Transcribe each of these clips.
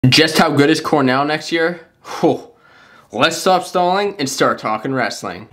Just how good is Cornell next year? Whew. Let's stop stalling and start talking wrestling.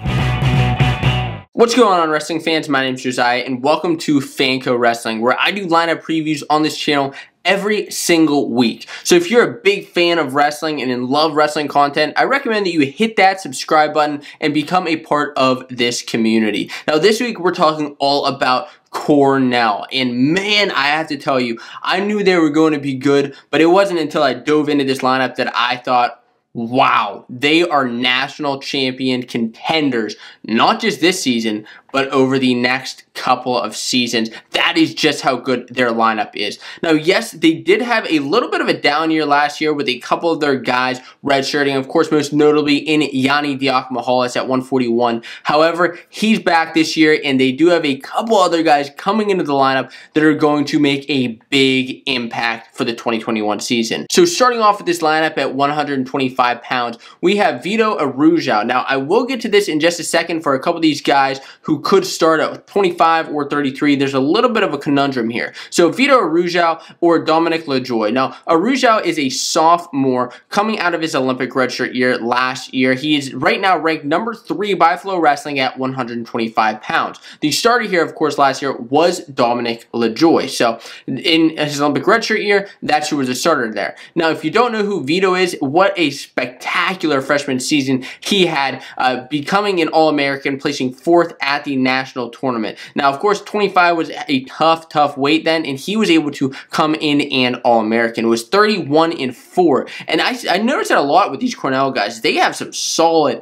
What's going on, wrestling fans? My name is Josiah and welcome to Fanco Wrestling, where I do lineup previews on this channel every single week. So if you're a big fan of wrestling and love wrestling content, I recommend that you hit that subscribe button and become a part of this community. Now this week we're talking all about Cornell, and man, I have to tell you, I knew they were going to be good, but it wasn't until I dove into this lineup that I thought, wow, they are national champion contenders, not just this season, but over the next couple of seasons. That is just how good their lineup is. Now, yes, they did have a little bit of a down year last year with a couple of their guys redshirting, of course, most notably in Yianni Diakomihalis at 141. However, he's back this year, and they do have a couple other guys coming into the lineup that are going to make a big impact for the 2021 season. So starting off with this lineup at 125 pounds, we have Vito Arujau. Now, I will get to this in just a second for a couple of these guys who could start at 25 or 33. There's a little bit of a conundrum here. So Vito Arujau or Dominic LaJoie. Now, Arujau is a sophomore coming out of his Olympic redshirt year last year. He is right now ranked number 3 by Flow Wrestling at 125 pounds. The starter here, of course, last year was Dominic LaJoie. So in his Olympic redshirt year, that's who was a starter there. Now, if you don't know who Vito is, what a spectacular freshman season he had, becoming an All-American, placing 4th at the national tournament. Now, of course, 25 was a tough weight then, and he was able to come in and All-American. It was 31-4, and I noticed that a lot with these Cornell guys. They have some solid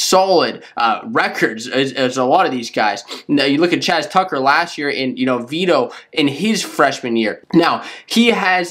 records as a lot of these guys. Now, you look at Chaz Tucker last year, and Vito in his freshman year. Now, he's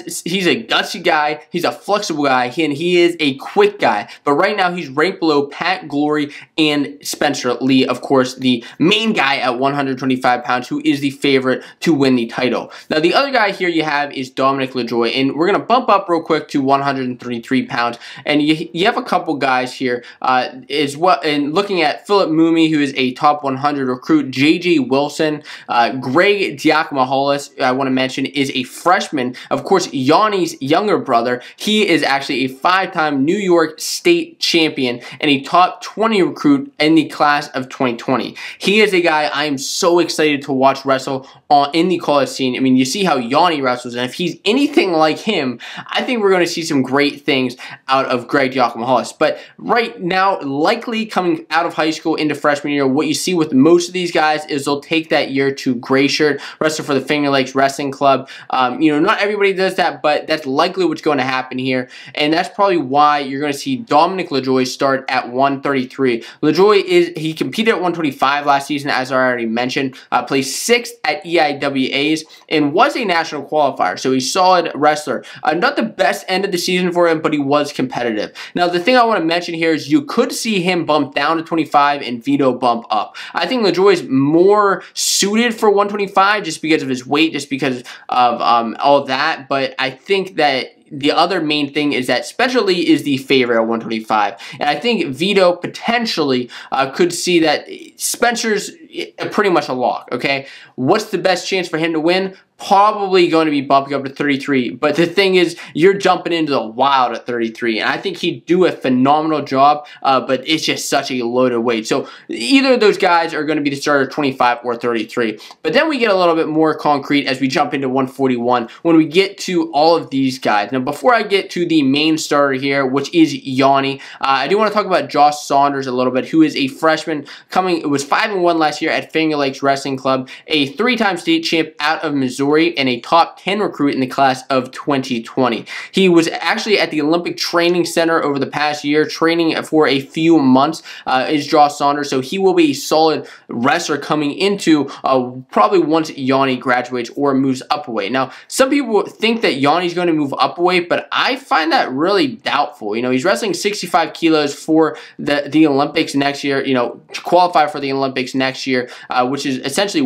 a gutsy guy, he's a flexible guy, and he is a quick guy. But right now, he's ranked below Pat Glory and Spencer Lee, of course, the main guy at 125 pounds, who is the favorite to win the title. Now, the other guy here you have is Dominic LaJoie, and we're going to bump up real quick to 133 pounds, and you have a couple guys here as well. And looking at Philip Mooney, who is a top 100 recruit, J.J. Wilson, Greg Diakomihalis, I want to mention, is a freshman. Of course, Yianni's younger brother. He is actually a 5-time New York State champion and a top 20 recruit in the class of 2020. He is a guy I am so excited to watch wrestle in the college scene. I mean, you see how Yianni wrestles, and if he's anything like him, I think we're going to see some great things out of Greg Diakomihalis. But right now, likely coming out of high school into freshman year, what you see with most of these guys is they'll take that year to gray shirt, wrestle for the Finger Lakes Wrestling Club. Not everybody does that, but that's likely what's going to happen here, and that's probably why you're going to see Dominic LaJoie start at 133. LaJoie he competed at 125 last season, as I already mentioned, placed 6th at EIWAs, and was a national qualifier, so he's a solid wrestler. Not the best end of the season for him, but he was competitive. Now, the thing I want to mention here is you could see him bump down to 25 and Vito bump up. I think LaJoie is more suited for 125 just because of his weight, just because of all that, but I think that the other main thing is that Spencer Lee is the favorite at 125. And I think Vito potentially could see that Spencer's pretty much a lock, okay? What's the best chance for him to win? Probably going to be bumping up to 33. But the thing is, you're jumping into the wild at 33. And I think he'd do a phenomenal job, but it's just such a loaded weight. So either of those guys are going to be the starter 25 or 33. But then we get a little bit more concrete as we jump into 141 when we get to all of these guys. Now, before I get to the main starter here, which is Yianni, I do want to talk about Josh Saunders a little bit, who is a freshman it was 5-1 last year at Finger Lakes Wrestling Club, a 3-time state champ out of Missouri, and a top 10 recruit in the class of 2020. He was actually at the Olympic Training Center over the past year, training for a few months, is Josh Saunders, so he will be a solid wrestler coming into probably once Yianni graduates or moves up a weight. Now, some people think that Yianni's going to move up a weight, but I find that really doubtful. He's wrestling 65 kilos for the Olympics next year, to qualify for the Olympics next year, which is essentially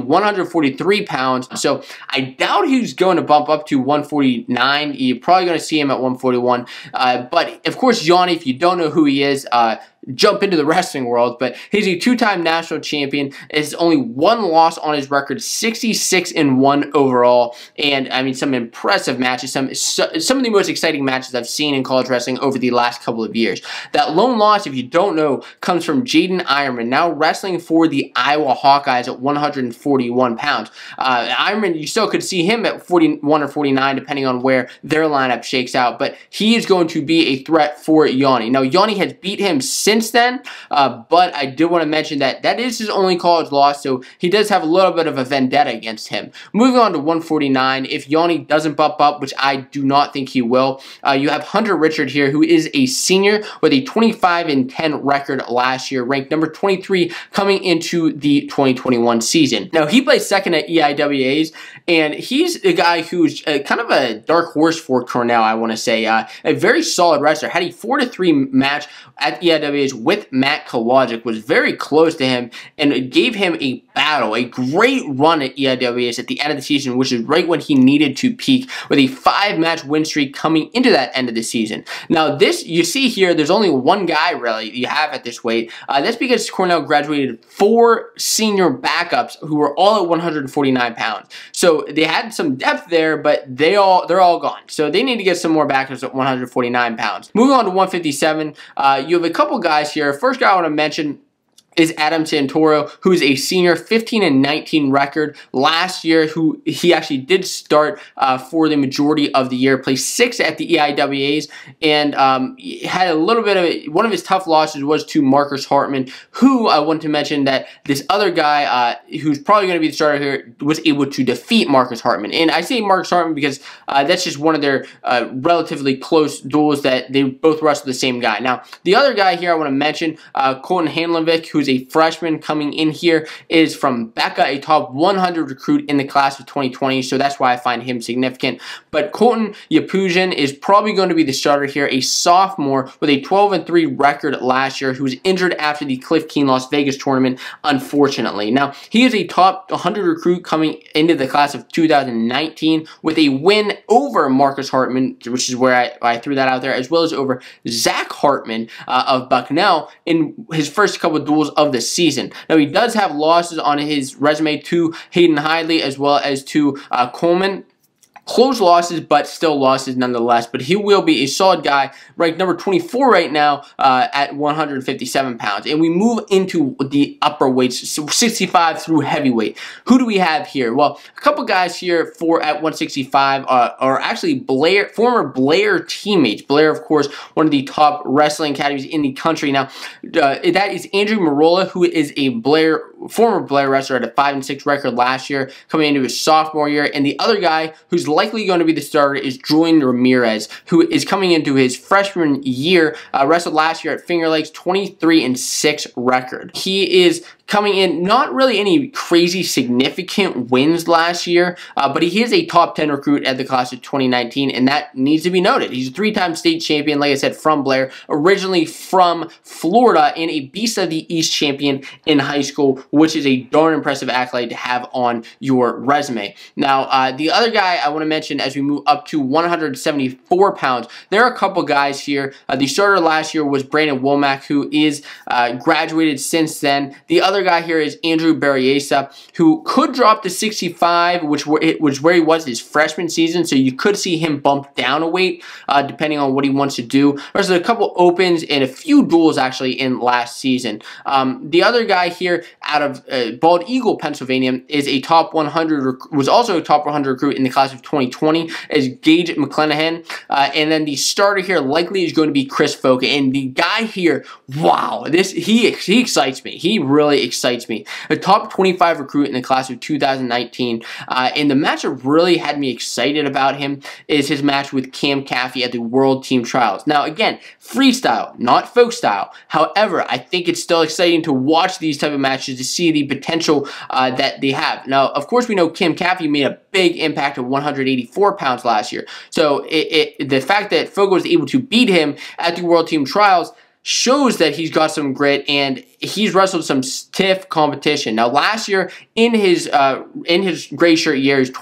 143 pounds. So I doubt he's going to bump up to 149. You're probably going to see him at 141. But of course, Yianni, if you don't know who he is, jump into the wrestling world, but he's a two-time national champion. It's only one loss on his record, 66-1 overall, and I mean some impressive matches, some of the most exciting matches I've seen in college wrestling over the last couple of years. That lone loss, if you don't know, comes from Jaden Ironman, now wrestling for the Iowa Hawkeyes at 141 pounds. Ironman, you still could see him at 41 or 49, depending on where their lineup shakes out, but he is going to be a threat for Yanni. Now, Yanni has beat him since then, but I do want to mention that that is his only college loss, so he does have a little bit of a vendetta against him. Moving on to 149, if Yanni doesn't bump up, which I do not think he will, you have Hunter Richard here, who is a senior with a 25-10 record last year, ranked number 23 coming into the 2021 season. Now, he plays second at EIWAs, and he's a guy who's kind of a dark horse for Cornell, I want to say. A very solid wrestler. Had a 4-3 match at EIWAs with Matt Kolodzic, was very close to him, and it gave him a battle, a great run at EIWAs at the end of the season, which is right when he needed to peak, with a 5-match win streak coming into that end of the season. Now, this, you see here, there's only one guy, really, you have at this weight. That's because Cornell graduated 4 senior backups who were all at 149 pounds. So they had some depth there, but they're all gone. So they need to get some more backups at 149 pounds. Moving on to 157, you have a couple guys here. First guy I want to mention is Adam Santoro, who is a senior, 15-19 record last year, who he actually did start for the majority of the year, placed 6th at the EIWAs, and had a little bit of one of his tough losses was to Marcus Hartman, who I want to mention that this other guy, who's probably going to be the starter here, was able to defeat Marcus Hartman. And I say Marcus Hartman because that's just one of their relatively close duels that they both wrestled the same guy. Now, the other guy here I want to mention, Colton Hanlenvik, who's a freshman coming in here, is from Becca, a top 100 recruit in the class of 2020, so that's why I find him significant. But Colton Yapujan is probably going to be the starter here, a sophomore with a 12-3 record last year, who was injured after the Cliff Keen Las Vegas tournament, unfortunately. Now, he is a top 100 recruit coming into the class of 2019 with a win over Marcus Hartman, which is where I threw that out there, as well as over Zach Hartman of Bucknell in his first couple of duels of the season. Now, he does have losses on his resume to Hayden Hidley as well as to Coleman. Close losses, but still losses nonetheless. But he will be a solid guy, ranked number 24 right now at 157 pounds. And we move into the upper weights, 65 through heavyweight. Who do we have here? Well, a couple guys here at 165 are actually former Blair teammates. Blair, of course, one of the top wrestling academies in the country. Now, that is Andrew Marola, who is a former Blair wrestler at a 5-6 record last year, coming into his sophomore year. And the other guy who's likely going to be the starter is Julian Ramirez, who is coming into his freshman year, wrestled last year at Finger Lakes, 23-6 record. He is coming in, not really any crazy significant wins last year, but he is a top 10 recruit at the class of 2019, and that needs to be noted. He's a 3-time state champion, like I said, from Blair, originally from Florida, and a Beast of the East champion in high school, which is a darn impressive accolade to have on your resume. Now, the other guy I want to mention as we move up to 174 pounds, there are a couple guys here. The starter last year was Brandon Womack, who is graduated since then. The other guy here is Andrew Berryesa, who could drop to 65, which was where he was his freshman season, so you could see him bump down a weight depending on what he wants to do. There's a couple opens and a few duels actually in last season. The other guy here out of Bald Eagle, Pennsylvania, is a top 100, was also a top 100 recruit in the class of 2020, is Gage McClanahan, and then the starter here likely is going to be Chris Foka. And the guy here, wow, he excites me. He really excites me. A top 25 recruit in the class of 2019, and the match that really had me excited about him is his match with Cam Caffey at the World Team Trials. Now, again, freestyle, not folk style. However, I think it's still exciting to watch these type of matches to see the potential that they have. Now, of course, we know Cam Caffey made a big impact at 184 pounds last year. So the fact that Fogo was able to beat him at the World Team Trials shows that he's got some grit, and he's wrestled some stiff competition. Now, last year in his gray shirt year, he's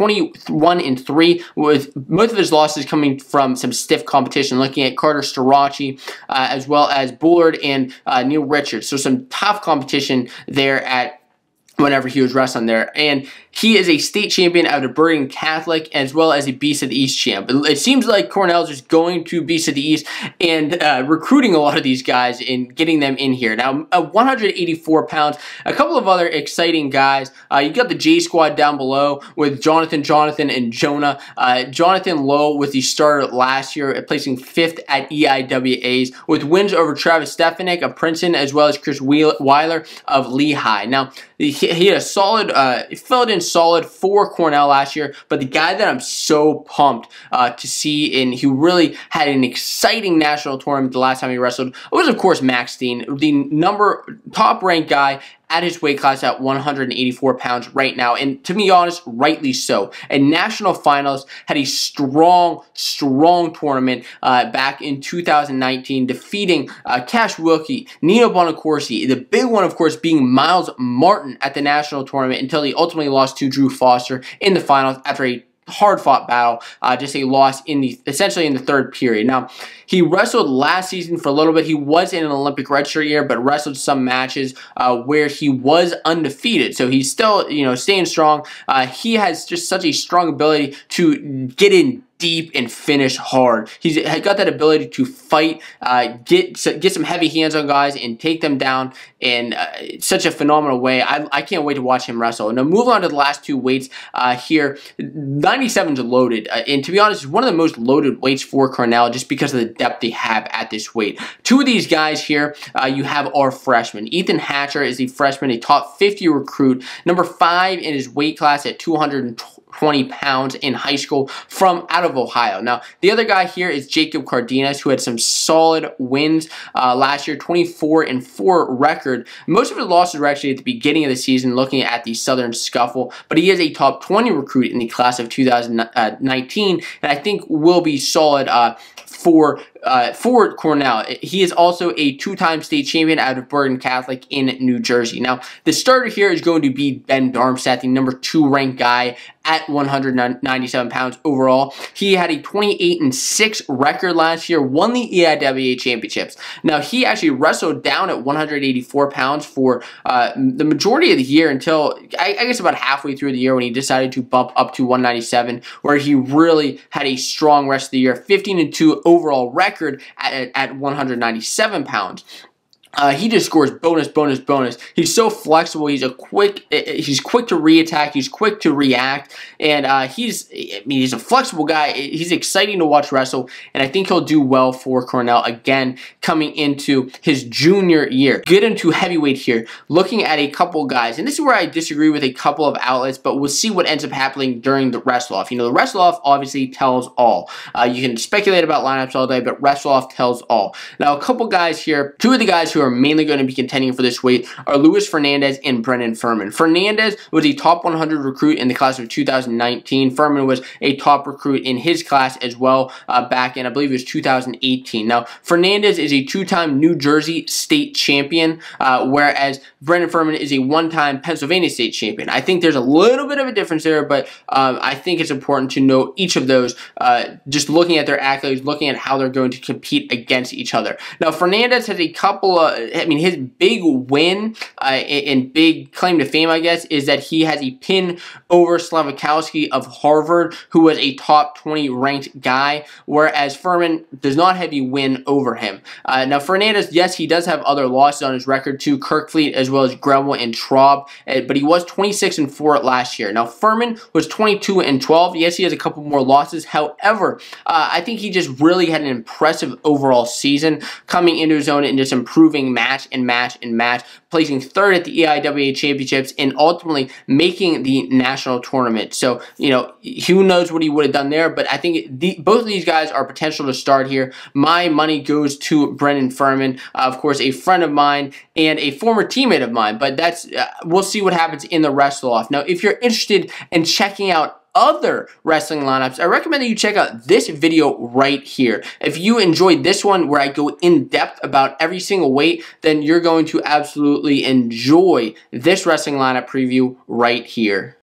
21-3, with most of his losses coming from some stiff competition. Looking at Carter Starachi, as well as Bullard and Neil Richards, so some tough competition there at whenever he was wrestling there. And he is a state champion out of Bergen Catholic, as well as a Beast of the East champ. It seems like Cornell's just going to Beast of the East and recruiting a lot of these guys and getting them in here. Now, 184 pounds, a couple of other exciting guys. You got the J Squad down below with Jonathan, and Jonah. Jonathan Lowe was the starter last year, placing 5th at EIWAs, with wins over Travis Stefanik of Princeton, as well as Chris Weiler of Lehigh. Now, he had a solid, filled in solid for Cornell last year, but the guy that I'm so pumped to see, and he really had an exciting national tournament the last time he wrestled, was of course Max Steen, the top ranked guy at his weight class at 184 pounds right now, and to be honest, rightly so. And national finals, had a strong tournament back in 2019, defeating Cash Wilkie, Nino Bonacorsi, the big one, of course, being Miles Martin at the national tournament, until he ultimately lost to Drew Foster in the finals after a hard-fought battle, just a loss essentially in the third period. Now, he wrestled last season for a little bit. He was in an Olympic redshirt year, but wrestled some matches where he was undefeated. So he's still, staying strong. He has just such a strong ability to get in deep and finish hard. He's got that ability to fight, get some heavy hands on guys and take them down in such a phenomenal way. I can't wait to watch him wrestle. Now, move on to the last two weights here. 97's loaded, and to be honest, it's one of the most loaded weights for Cornell, just because of the depth they have at this weight. Two of these guys here you have are freshmen. Ethan Hatcher is a freshman, a top 50 recruit, number 5 in his weight class at 220 pounds in high school, from out of Ohio. Now, the other guy here is Jacob Cardenas, who had some solid wins last year, 24-4 record. Most of his losses were actually at the beginning of the season, looking at the Southern Scuffle, but he is a top 20 recruit in the class of 2019, and I think will be solid for Cornell. He is also a 2-time state champion out of Bergen Catholic in New Jersey. Now, the starter here is going to be Ben Darmstadt, the number 2 ranked guy at 197 pounds overall. He had a 28-6 record last year, won the EIWA championships. Now, he actually wrestled down at 184 pounds for the majority of the year, until I guess about halfway through the year, when he decided to bump up to 197, where he really had a strong rest of the year. 15-2 overall record at 197 pounds. He just scores bonus. He's so flexible. He's quick to re-attack. He's quick to react, and he's a flexible guy. He's exciting to watch wrestle, and I think he'll do well for Cornell again coming into his junior year. Get into heavyweight here, looking at a couple guys, and this is where I disagree with a couple of outlets, but we'll see what ends up happening during the wrestle-off. The wrestle-off obviously tells all. You can speculate about lineups all day, but wrestle-off tells all. Now, a couple guys here, two of the guys who are mainly going to be contending for this weight are Luis Fernandez and Brendan Furman. Fernandez was a top 100 recruit in the class of 2019. Furman was a top recruit in his class as well back in, I believe it was 2018. Now, Fernandez is a 2-time New Jersey state champion, whereas Brendan Furman is a 1-time Pennsylvania state champion. I think there's a little bit of a difference there, but I think it's important to note each of those, just looking at their accolades, looking at how they're going to compete against each other. Now, Fernandez has a couple of, his big win and big claim to fame, I guess, is that he has a pin over Slavikowski of Harvard, who was a top 20 ranked guy, whereas Furman does not have a win over him. Now, Fernandez, yes, he does have other losses on his record too, Kirkfleet as well as Greville and Traub, but he was 26-4 last year. Now, Furman was 22-12. Yes, he has a couple more losses. However, I think he just really had an impressive overall season, coming into his own and just improving match, placing 3rd at the EIWA championships, and ultimately making the national tournament. So, who knows what he would have done there, but I think both of these guys are potential to start here. My money goes to Brendan Furman, of course, a friend of mine and a former teammate of mine, but that's we'll see what happens in the wrestle-off. Now, if you're interested in checking out other wrestling lineups, I recommend that you check out this video right here. If you enjoyed this one where I go in depth about every single weight, then you're going to absolutely enjoy this wrestling lineup preview right here.